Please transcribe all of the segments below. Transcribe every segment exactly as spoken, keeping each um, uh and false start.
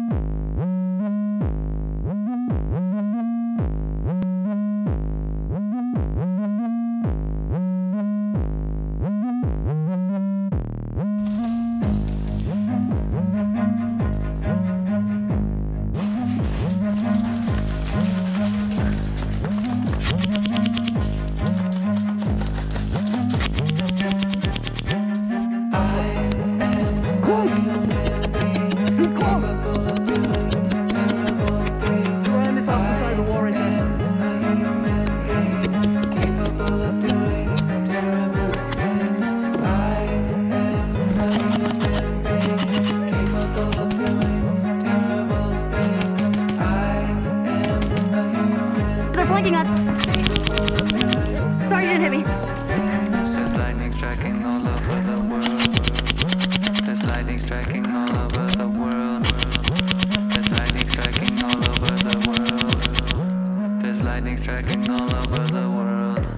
Flanking us. Sorry you didn't hit me. There's lightning striking all over the world. There's lightning striking all over the world. There's lightning striking all over the world. There's lightning striking all over the world.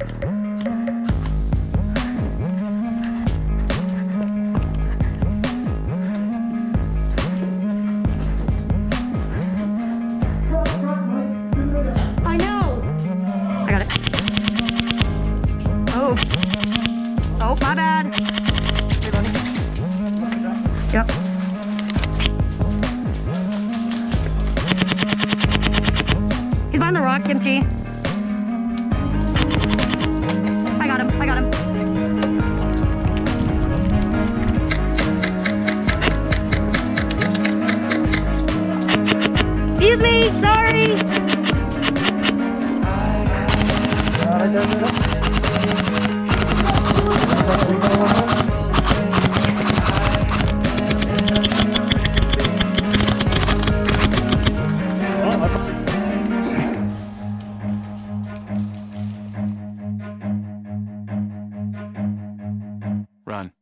Oh. Oh, my bad. Yep. He's behind the rock, Kimchi. I got him. I got him. Excuse me. Sorry. Run.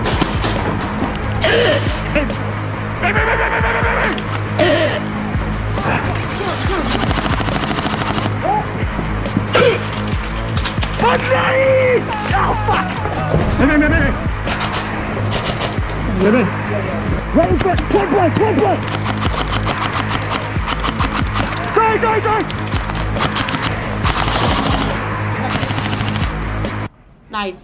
Oh fuck! Maybe, maybe, maybe. Maybe. Right in front. Point blank. Point blank. Sorry, sorry, sorry. Nice.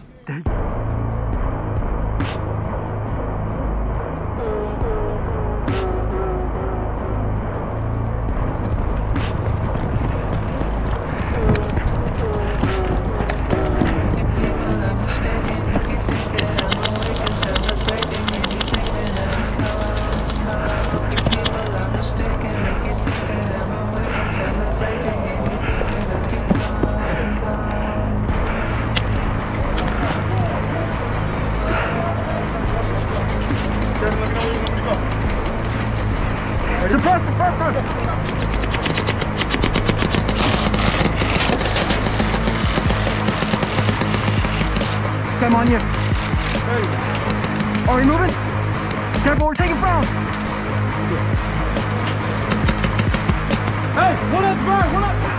Suppress, suppress her! Come on you. Are we moving? Careful, we're taking frown! Hey, one up, burn, one up!